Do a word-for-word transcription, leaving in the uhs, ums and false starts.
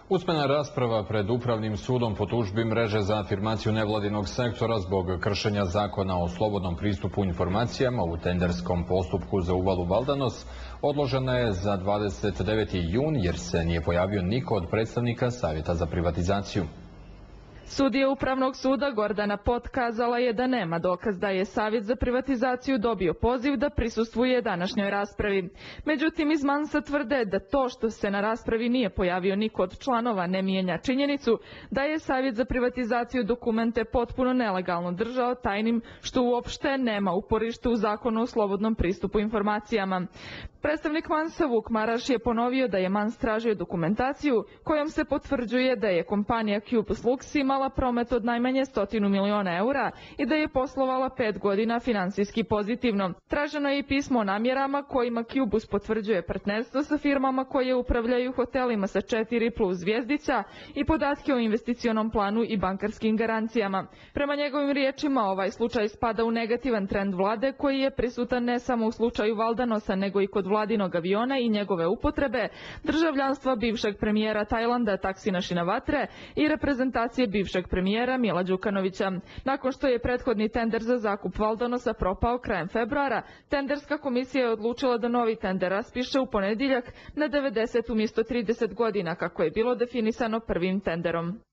Usmena rasprava pred Upravnim sudom po tužbi Mreže za afirmaciju nevladinog sektora zbog kršenja zakona o slobodnom pristupu informacijama u tenderskom postupku za uvalu Valdanos odložena je za dvadeset deveti jun jer se nije pojavio niko od predstavnika Savjeta za privatizaciju. Sudija Upravnog suda Gordana Pot kazala je da nema dokaz da je Savjet za privatizaciju dobio poziv da prisustvuje današnjoj raspravi. Međutim, iz Mansa tvrde da to što se na raspravi nije pojavio niko od članova ne mijenja činjenicu da je Savjet za privatizaciju dokumente potpuno nelegalno držao tajnim, što uopšte nema uporište u zakonu o slobodnom pristupu informacijama. Predstavnik Mansa Vuk Maraš je ponovio da je Mans tražio dokumentaciju kojom se potvrđuje da je kompanija Cubus Lux imala promet od najmanje stotinu miliona eura i da je poslovala pet godina finansijski pozitivno. Traženo je i pismo o namjerama kojima Cubus potvrđuje partnerstvo sa firmama koje upravljaju hotelima sa četiri plus zvjezdica i podatke o investicionom planu i bankarskim garancijama. Prema njegovim riječima, ovaj slučaj spada u negativan trend vlade koji je prisutan ne samo u slučaju Valdanosa nego i kod vladinog aviona i njegove upotrebe, državljanstva bivšeg premijera Tajlanda Taksina Shinawatre i reprezentacije bivšeg premijera Mila Đukanovića. Nakon što je prethodni tender za zakup Valdanosa propao krajem februara, tenderska komisija je odlučila da novi tender raspiše u ponedjeljak na devedeset umjesto trideset godina kako je bilo definisano prvim tenderom.